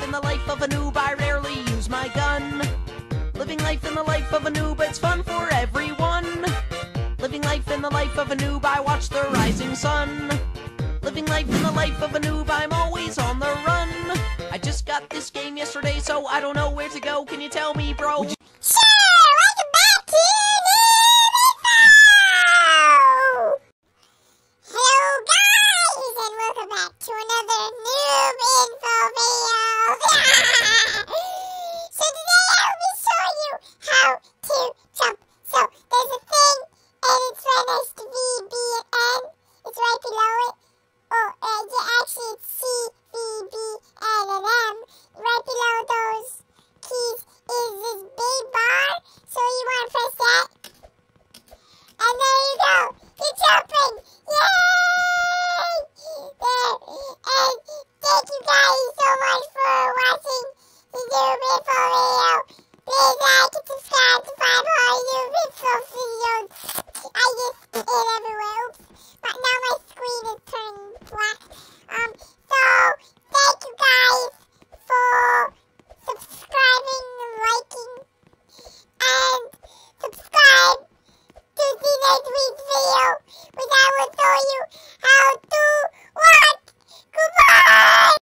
in the life of a noob, I rarely use my gun. Living life in the life of a noob, it's fun for everyone. Living life in the life of a noob, I watch the rising sun. Living life in the life of a noob, I'm always on the run. I just got this game yesterday, so I don't know where to go. Can you tell me, bro? Sure! Welcome back to Noob Info! Hello guys, and welcome back to another Noob Info video! So today I will be showing you how to jump. So there's a thing, and it's right next to V, B, and N. It's right below it. Oh, actually it's C, V, B, N, and M. Right below those keys is this big bar, so you want to press that, and there you go, you're jumping, yay! There, and thank you guys so much for watching